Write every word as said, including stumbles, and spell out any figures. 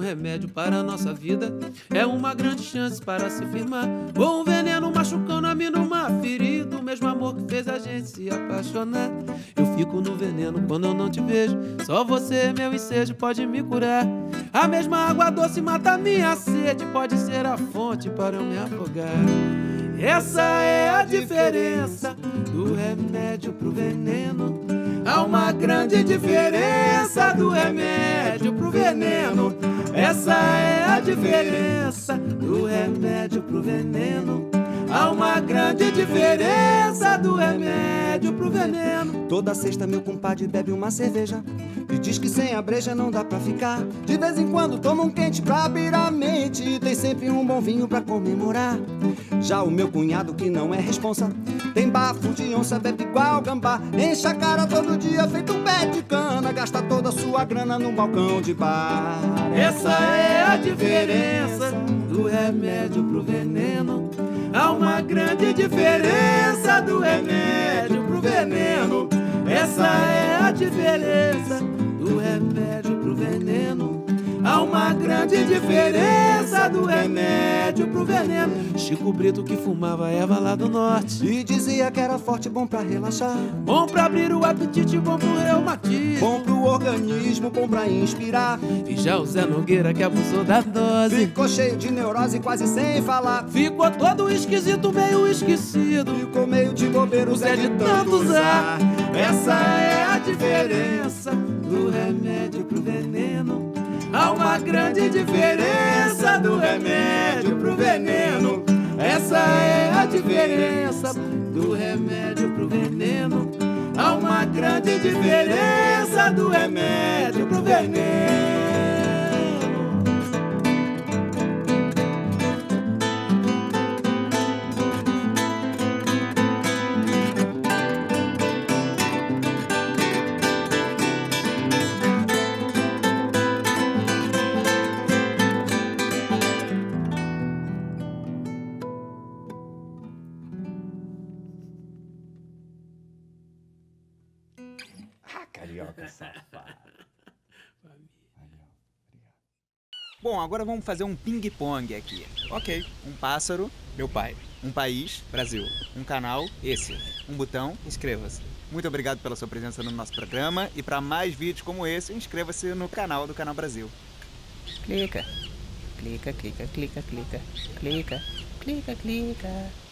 remédio para a nossa vida. É uma grande chance para se firmar. Ou um veneno machucando a mim numa ferida. O mesmo amor que fez a gente se apaixonar. Eu fico no veneno quando eu não te vejo. Só você, meu ensejo, pode me curar. A mesma água doce mata a minha sede. Pode ser a fonte para eu me afogar. Essa é a diferença do remédio pro veneno. Há uma grande diferença do remédio pro veneno. Essa é a diferença do remédio pro veneno. Há uma grande diferença do remédio pro veneno. Toda sexta meu compadre bebe uma cerveja e diz que sem a breja não dá pra ficar. De vez em quando toma um quente pra abrir a mente e tem sempre um bom vinho pra comemorar. Já o meu cunhado, que não é responsa, tem bafo de onça, bebe igual gambá. Enche a cara todo dia feito um pé de cana. Gasta toda a sua grana num balcão de bar. Essa é a diferença do remédio pro veneno. Há uma grande diferença do remédio pro veneno. Essa é a diferença do remédio pro veneno. Há uma grande diferença do remédio pro veneno. Chico Brito, que fumava erva lá do norte, e dizia que era forte, bom pra relaxar, bom pra abrir o apetite, bom pro reumatismo, bom pro organismo, bom pra inspirar. E já o Zé Nogueira, que abusou da dose, ficou cheio de neurose, quase sem falar. Ficou todo esquisito, meio esquecido, ficou meio de bobeira, o Zé de tanto usar. Essa é a diferença do remédio pro veneno. Há uma grande diferença do remédio pro veneno. Essa é a diferença do remédio pro veneno. Há uma grande diferença do remédio pro veneno. Carioca safado. Bom, agora vamos fazer um ping-pong aqui. Ok. Um pássaro, meu pai. Um país, Brasil. Um canal, esse. Um botão, inscreva-se. Muito obrigado pela sua presença no nosso programa. E para mais vídeos como esse, inscreva-se no canal do Canal Brasil. Clica. Clica, clica, clica, clica. Clica, clica, clica.